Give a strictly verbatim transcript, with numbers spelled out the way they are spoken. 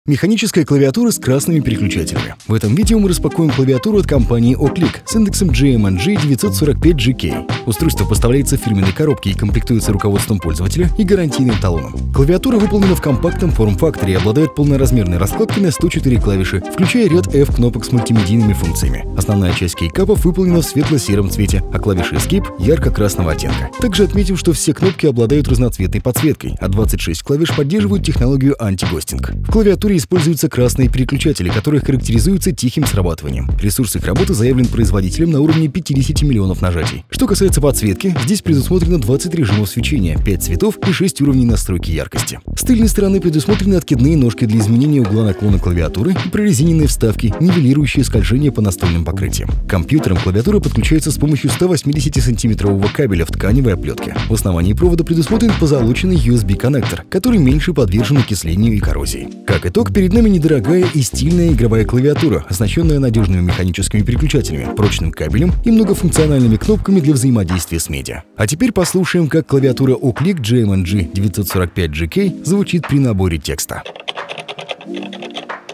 Механическая клавиатура с красными переключателями. В этом видео мы распакуем клавиатуру от компании Oclick с индексом джей эм эн джи девятьсот сорок пять джи кей. Устройство поставляется в фирменной коробке и комплектуется руководством пользователя и гарантийным талоном. Клавиатура выполнена в компактном форм-факторе и обладает полноразмерной раскладкой на сто четыре клавиши, включая ряд F кнопок с мультимедийными функциями. Основная часть кейкапов выполнена в светло-сером цвете, а клавиши Escape ярко-красного оттенка. Также отметим, что все кнопки обладают разноцветной подсветкой, а двадцать шесть клавиш поддерживают технологию анти-гостинг. В клавиатуре используются красные переключатели, которые характеризуются тихим срабатыванием. Ресурс их работы заявлен производителем на уровне пятидесяти миллионов нажатий. Что касается подсветки, здесь предусмотрено двадцать режимов свечения, пять цветов и шесть уровней настройки яркости. С тыльной стороны предусмотрены откидные ножки для изменения угла наклона клавиатуры и прорезиненные вставки, нивелирующие скольжение по настольным покрытиям. К компьютерам клавиатура подключается с помощью ста восьмидесятисантиметрового кабеля в тканевой оплетке. В основании провода предусмотрен позолоченный ю эс би-коннектор, который меньше подвержен окислению и коррозии. Как итог, перед нами недорогая и стильная игровая клавиатура, оснащенная надежными механическими переключателями, прочным кабелем и многофункциональными кнопками для взаимодействия с медиа. А теперь послушаем, как клавиатура Oclick джей эм эн джи девятьсот сорок пять джи кей звучит при наборе текста.